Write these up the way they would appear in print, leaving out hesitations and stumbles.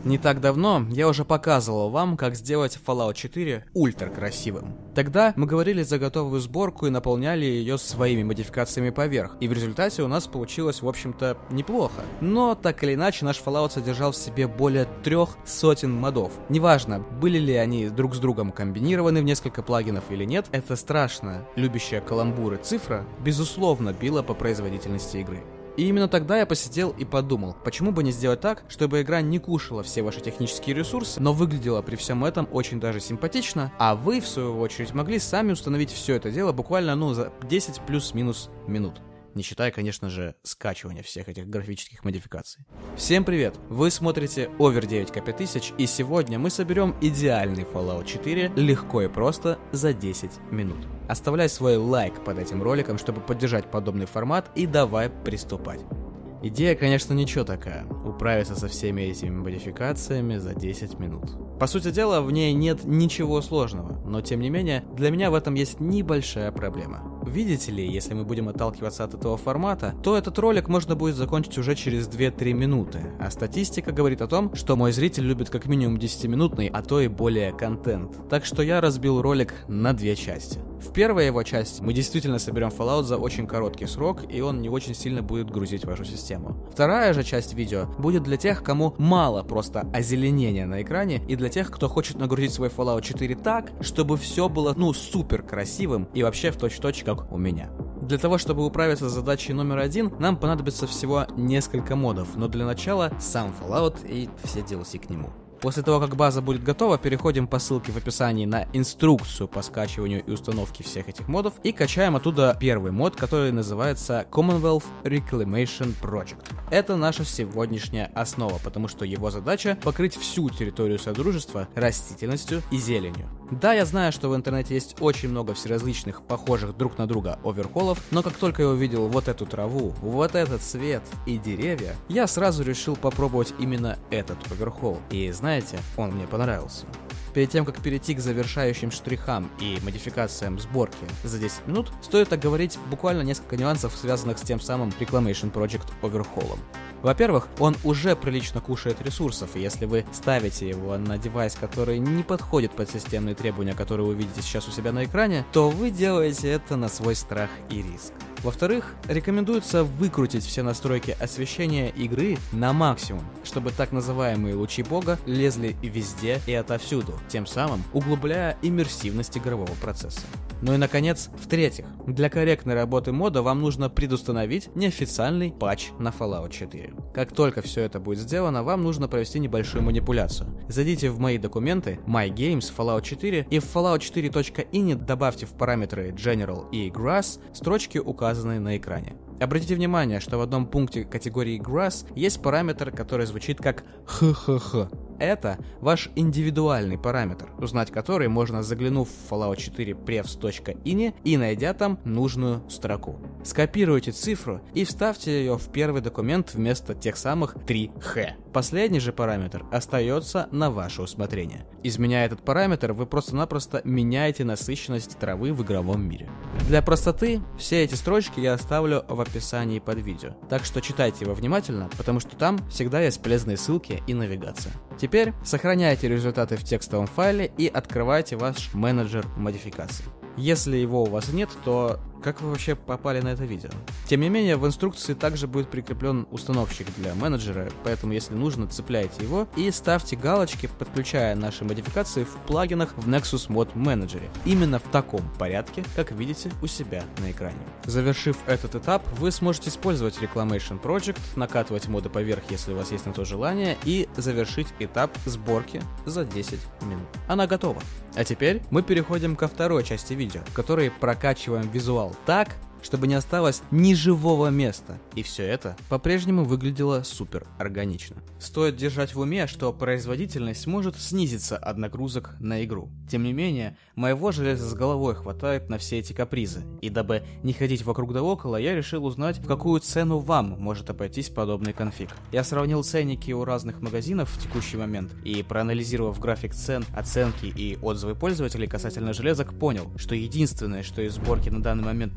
Не так давно я уже показывал вам, как сделать Fallout 4 ультра красивым. Тогда мы говорили за готовую сборку и наполняли ее своими модификациями поверх, и в результате у нас получилось, в общем-то, неплохо. Но, так или иначе, наш Fallout содержал в себе более 300 модов. Неважно, были ли они друг с другом комбинированы в несколько плагинов или нет, эта страшная, любящая каламбуры цифра, безусловно, била по производительности игры. И именно тогда я посидел и подумал, почему бы не сделать так, чтобы игра не кушала все ваши технические ресурсы, но выглядела при всем этом очень даже симпатично, а вы, в свою очередь, могли сами установить все это дело буквально, за 10 плюс-минус минут. Не считая, конечно же, скачивания всех этих графических модификаций. Всем привет! Вы смотрите Over 9К5000, и сегодня мы соберем идеальный Fallout 4 легко и просто за 10 минут. Оставляй свой лайк под этим роликом, чтобы поддержать подобный формат, и давай приступать. Идея, конечно, ничего такая. Управиться со всеми этими модификациями за 10 минут. По сути дела, в ней нет ничего сложного, но тем не менее, для меня в этом есть небольшая проблема. Видите ли, если мы будем отталкиваться от этого формата, то этот ролик можно будет закончить уже через 2-3 минуты, а статистика говорит о том, что мой зритель любит как минимум 10-минутный, а то и более контент. Так что я разбил ролик на две части. В первой его части мы действительно соберем Fallout за очень короткий срок, и он не очень сильно будет грузить вашу систему. Вторая же часть видео будет для тех, кому мало просто озеленения на экране, и для тех, кто хочет нагрузить свой Fallout 4 так, чтобы все было, супер красивым и вообще в точь-в-точь, как у меня. Для того, чтобы управиться с задачей номер 1, нам понадобится всего несколько модов, но для начала сам Fallout и все DLC к нему. После того, как база будет готова, переходим по ссылке в описании на инструкцию по скачиванию и установке всех этих модов и качаем оттуда первый мод, который называется Commonwealth Reclamation Project. Это наша сегодняшняя основа, потому что его задача покрыть всю территорию Содружества растительностью и зеленью. Да, я знаю, что в интернете есть очень много всеразличных, похожих друг на друга оверхолов, но как только я увидел вот эту траву, вот этот цвет и деревья, я сразу решил попробовать именно этот оверхол. И знаете, он мне понравился. Перед тем, как перейти к завершающим штрихам и модификациям сборки за 10 минут, стоит оговорить буквально несколько нюансов, связанных с тем самым Reclamation Project оверхолом. Во-первых, он уже прилично кушает ресурсов, и если вы ставите его на девайс, который не подходит под системные требования, которые вы видите сейчас у себя на экране, то вы делаете это на свой страх и риск. Во-вторых, рекомендуется выкрутить все настройки освещения игры на максимум, чтобы так называемые лучи бога лезли везде и отовсюду, тем самым углубляя иммерсивность игрового процесса. Ну и наконец, в-третьих, для корректной работы мода вам нужно предустановить неофициальный патч на Fallout 4. Как только все это будет сделано, вам нужно провести небольшую манипуляцию. Зайдите в мои документы, My Games, Fallout 4, и в fallout4.ini добавьте в параметры General и Grass строчки, указанные на экране. Обратите внимание, что в одном пункте категории Grass есть параметр, который звучит как «ХХХ». Это ваш индивидуальный параметр, узнать который можно, заглянув в Fallout 4 prefs.ini и найдя там нужную строку. Скопируйте цифру и вставьте ее в первый документ вместо тех самых 3Х. Последний же параметр остается на ваше усмотрение. Изменяя этот параметр, вы просто-напросто меняете насыщенность травы в игровом мире. Для простоты все эти строчки я оставлю в описании под видео, так что читайте его внимательно, потому что там всегда есть полезные ссылки и навигация. Теперь сохраняйте результаты в текстовом файле и открывайте ваш менеджер модификаций. Если его у вас нет, то как вы вообще попали на это видео? Тем не менее, в инструкции также будет прикреплен установщик для менеджера, поэтому если нужно, цепляйте его и ставьте галочки, подключая наши модификации в плагинах в Nexus Mod Manager. Именно в таком порядке, как видите у себя на экране. Завершив этот этап, вы сможете использовать Reclamation Project, накатывать моды поверх, если у вас есть на то желание, и завершить этап сборки за 10 минут. Она готова. А теперь мы переходим ко второй части видео, в которой прокачиваем визуал так, чтобы не осталось ни живого места. И все это по-прежнему выглядело супер органично. Стоит держать в уме, что производительность может снизиться от нагрузок на игру. Тем не менее, моего железа с головой хватает на все эти капризы. И дабы не ходить вокруг да около, я решил узнать, в какую цену вам может обойтись подобный конфиг. Я сравнил ценники у разных магазинов в текущий момент и, проанализировав график цен, оценки и отзывы пользователей касательно железок, понял, что единственное, что из сборки на данный момент не требует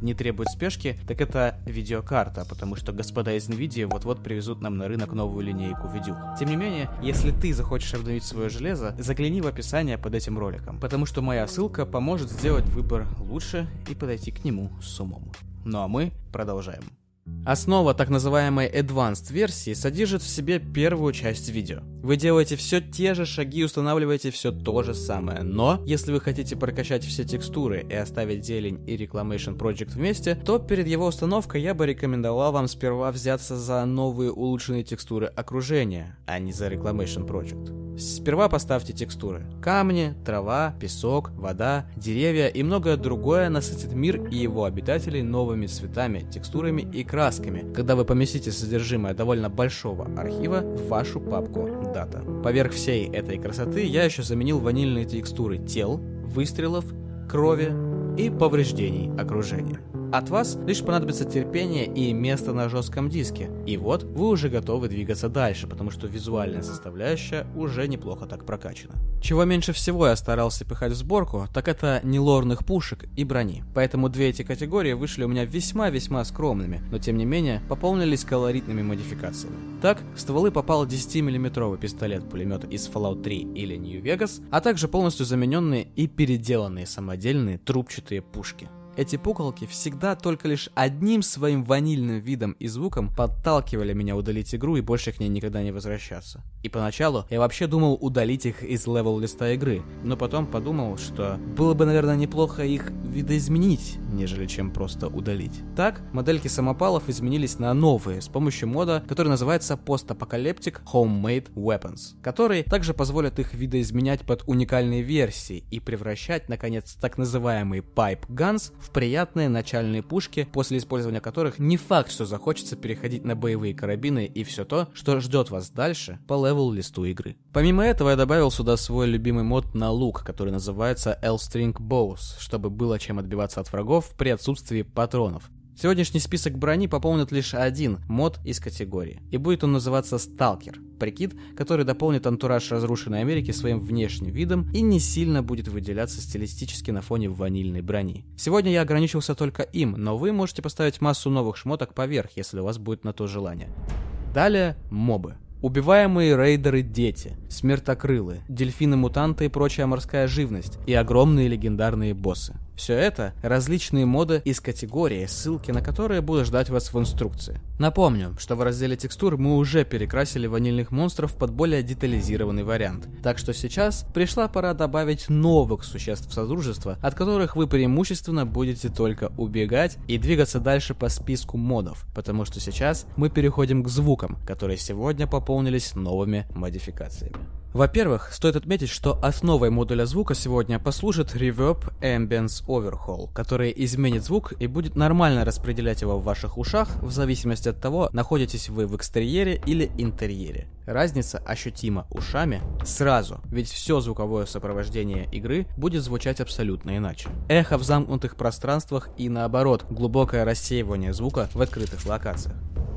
спешки, так это видеокарта, потому что господа из NVIDIA вот-вот привезут нам на рынок новую линейку видюх. Тем не менее, если ты захочешь обновить свое железо, загляни в описание под этим роликом, потому что моя ссылка поможет сделать выбор лучше и подойти к нему с умом. Ну а мы продолжаем. Основа так называемой Advanced версии содержит в себе первую часть видео. Вы делаете все те же шаги, устанавливаете все то же самое, но если вы хотите прокачать все текстуры и оставить зелень и Reclamation Project вместе, то перед его установкой я бы рекомендовал вам сперва взяться за новые улучшенные текстуры окружения, а не за Reclamation Project. Сперва поставьте текстуры. Камни, трава, песок, вода, деревья и многое другое насытит мир и его обитателей новыми цветами, текстурами и красками, когда вы поместите содержимое довольно большого архива в вашу папку Data. Поверх всей этой красоты я еще заменил ванильные текстуры тел, выстрелов, крови и повреждений окружения. От вас лишь понадобится терпение и место на жестком диске. И вот вы уже готовы двигаться дальше, потому что визуальная составляющая уже неплохо так прокачана. Чего меньше всего я старался пихать в сборку, так это нелорных пушек и брони. Поэтому две эти категории вышли у меня весьма-весьма скромными, но тем не менее пополнились колоритными модификациями. Так, в стволы попал 10-мм пистолет-пулемет из Fallout 3 или New Vegas, а также полностью замененные и переделанные самодельные трубчатые пушки. Эти пуколки всегда только лишь одним своим ванильным видом и звуком подталкивали меня удалить игру и больше к ней никогда не возвращаться. И поначалу я вообще думал удалить их из левел-листа игры, но потом подумал, что было бы, наверное, неплохо их видоизменить, нежели чем просто удалить. Так, модельки самопалов изменились на новые с помощью мода, который называется Post-Apocalyptic Homemade Weapons, который также позволит их видоизменять под уникальные версии и превращать, наконец, так называемые Pipe Guns в приятные начальные пушки, после использования которых не факт, что захочется переходить на боевые карабины и все то, что ждет вас дальше по левел-листу игры. Помимо этого я добавил сюда свой любимый мод на лук, который называется L-String Bows, чтобы было чем отбиваться от врагов при отсутствии патронов. Сегодняшний список брони пополнит лишь один мод из категории, и будет он называться Сталкер, прикид, который дополнит антураж разрушенной Америки своим внешним видом и не сильно будет выделяться стилистически на фоне ванильной брони. Сегодня я ограничился только им, но вы можете поставить массу новых шмоток поверх, если у вас будет на то желание. Далее мобы. Убиваемые рейдеры-дети, смертокрылы, дельфины-мутанты и прочая морская живность, и огромные легендарные боссы. Все это различные моды из категории, ссылки на которые будут ждать вас в инструкции. Напомню, что в разделе текстур мы уже перекрасили ванильных монстров под более детализированный вариант. Так что сейчас пришла пора добавить новых существ Содружества, от которых вы преимущественно будете только убегать и двигаться дальше по списку модов, потому что сейчас мы переходим к звукам, которые сегодня пополнились новыми модификациями. Во-первых, стоит отметить, что основой модуля звука сегодня послужит Reverb Ambience Overhaul, который изменит звук и будет нормально распределять его в ваших ушах в зависимости от того, находитесь вы в экстерьере или интерьере. Разница ощутима ушами сразу, ведь все звуковое сопровождение игры будет звучать абсолютно иначе. Эхо в замкнутых пространствах и наоборот, глубокое рассеивание звука в открытых локациях.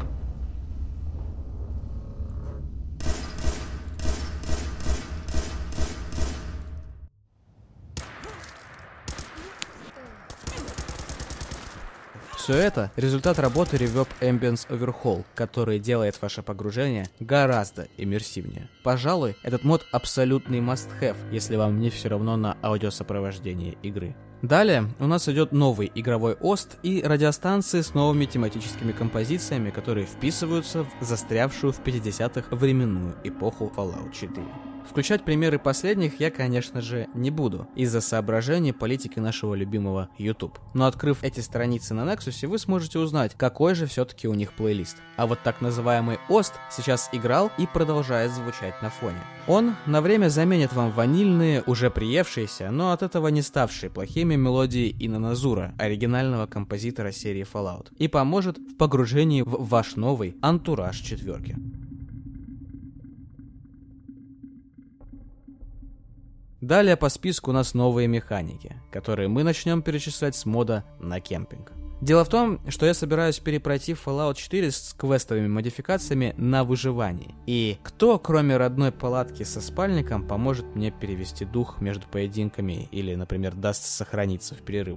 Все это – результат работы Reverb Ambience Overhaul, который делает ваше погружение гораздо иммерсивнее. Пожалуй, этот мод абсолютный must-have, если вам не все равно на аудиосопровождение игры. Далее у нас идет новый игровой ост и радиостанции с новыми тематическими композициями, которые вписываются в застрявшую в 50-х временную эпоху Fallout 4. Включать примеры последних я, конечно же, не буду, из-за соображений политики нашего любимого YouTube. Но открыв эти страницы на Nexus, вы сможете узнать, какой же все-таки у них плейлист. А вот так называемый ост сейчас играл и продолжает звучать на фоне. Он на время заменит вам ванильные, уже приевшиеся, но от этого не ставшие плохими мелодии Инана Зура, оригинального композитора серии Fallout, и поможет в погружении в ваш новый антураж четверки. Далее по списку у нас новые механики, которые мы начнем перечислять с мода на кемпинг. Дело в том, что я собираюсь перепройти Fallout 4 с квестовыми модификациями на выживании. И кто, кроме родной палатки со спальником, поможет мне перевести дух между поединками или, например, даст сохраниться в перерывах?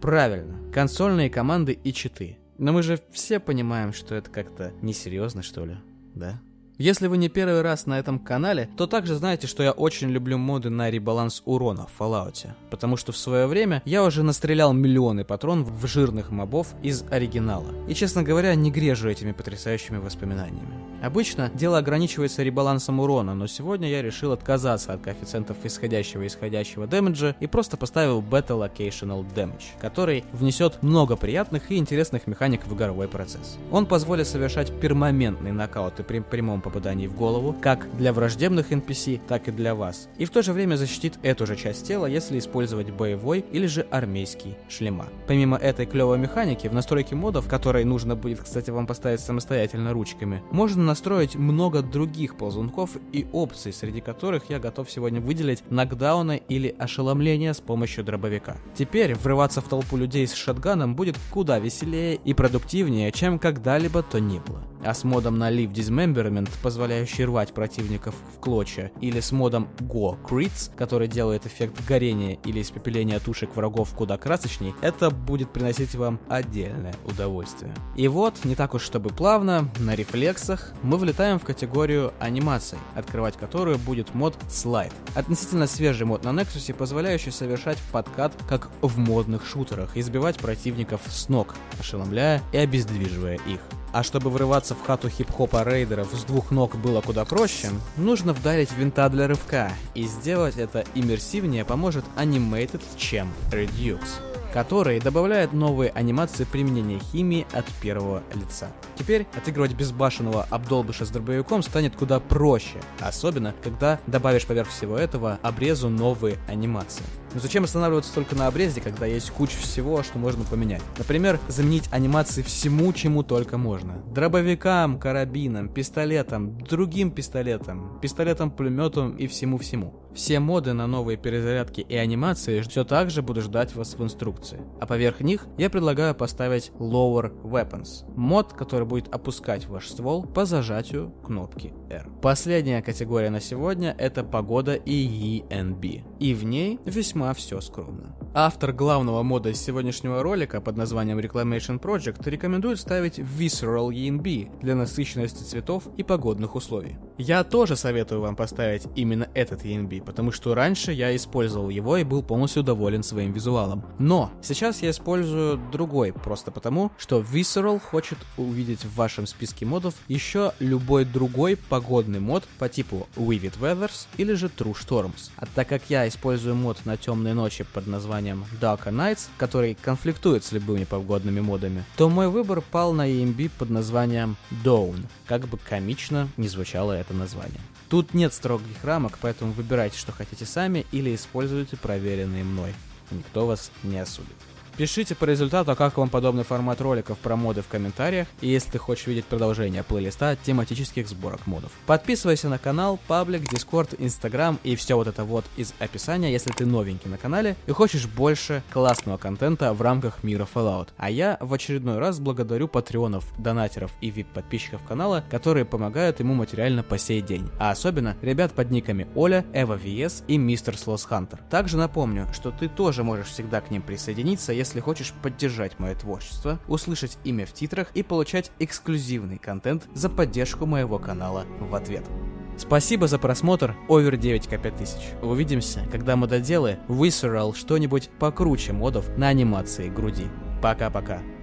Правильно, консольные команды и читы. Но мы же все понимаем, что это как-то несерьезно, что ли, да? Если вы не первый раз на этом канале, то также знаете, что я очень люблю моды на ребаланс урона в Fallout, потому что в свое время я уже настрелял миллионы патрон в жирных мобов из оригинала. И, честно говоря, не грежу этими потрясающими воспоминаниями. Обычно дело ограничивается ребалансом урона, но сегодня я решил отказаться от коэффициентов исходящего дэмэджа и просто поставил Battle Occasional Damage, который внесет много приятных и интересных механик в игровой процесс. Он позволит совершать пермоментные нокауты при прямом попадании в голову, как для враждебных NPC, так и для вас, и в то же время защитит эту же часть тела, если использовать боевой или же армейский шлема. Помимо этой клевой механики, в настройке модов, которые нужно будет, кстати, вам поставить самостоятельно ручками, можно настроить много других ползунков и опций, среди которых я готов сегодня выделить нокдауны или ошеломление с помощью дробовика. Теперь врываться в толпу людей с шотганом будет куда веселее и продуктивнее, чем когда-либо то ни было. А с модом на Live Dismemberment, позволяющий рвать противников в клочья, или с модом Go Crits, который делает эффект горения или испепеления тушек врагов куда красочней, это будет приносить вам отдельное удовольствие. И вот, не так уж чтобы плавно, на рефлексах мы влетаем в категорию анимаций, открывать которую будет мод Slide. Относительно свежий мод на Nexus, позволяющий совершать подкат, как в модных шутерах, и сбивать противников с ног, ошеломляя и обездвиживая их. А чтобы врываться в хату хип-хопа рейдеров с двух ног было куда проще, нужно вдарить винта для рывка, и сделать это иммерсивнее поможет Animated Champ Redux, который добавляет новые анимации применения химии от первого лица. Теперь отыгрывать безбашенного обдолбыша с дробовиком станет куда проще, особенно когда добавишь поверх всего этого обрезу новые анимации. Но зачем останавливаться только на обрезе, когда есть куча всего, что можно поменять? Например, заменить анимации всему, чему только можно. Дробовикам, карабинам, пистолетам, другим пистолетам, пистолетам-пулеметам и всему-всему. Все моды на новые перезарядки и анимации все так же будут ждать вас в инструкции. А поверх них я предлагаю поставить Lower Weapons, мод, который будет опускать ваш ствол по зажатию кнопки R. Последняя категория на сегодня — это погода и ENB. И в ней весьма все скромно. Автор главного мода из сегодняшнего ролика под названием Reclamation Project рекомендует ставить Visceral ENB для насыщенности цветов и погодных условий. Я тоже советую вам поставить именно этот ENB, потому что раньше я использовал его и был полностью доволен своим визуалом. Но сейчас я использую другой, просто потому, что Visceral хочет увидеть в вашем списке модов еще любой другой погодный мод по типу Vivid Weathers или же True Storms. А так как я использую мод на темные ночи под названием Darker Nights, который конфликтует с любыми погодными модами, то мой выбор пал на ENB под названием Dawn, как бы комично не звучало это название. Тут нет строгих рамок, поэтому выбирайте, что хотите сами, или используйте проверенные мной. Никто вас не осудит. Пишите по результату, как вам подобный формат роликов про моды в комментариях, и если ты хочешь видеть продолжение плейлиста тематических сборок модов. Подписывайся на канал, паблик, дискорд, инстаграм и все вот это вот из описания, если ты новенький на канале и хочешь больше классного контента в рамках мира Fallout. А я в очередной раз благодарю патреонов, донатеров и вип-подписчиков канала, которые помогают ему материально по сей день. А особенно ребят под никами Оля, Эва VS и Мистер Слос Хантер. Также напомню, что ты тоже можешь всегда к ним присоединиться, если хочешь поддержать мое творчество, услышать имя в титрах и получать эксклюзивный контент за поддержку моего канала в ответ. Спасибо за просмотр, Over 9К5000. Увидимся, когда мододелы Visceral что-нибудь покруче модов на анимации груди. Пока-пока.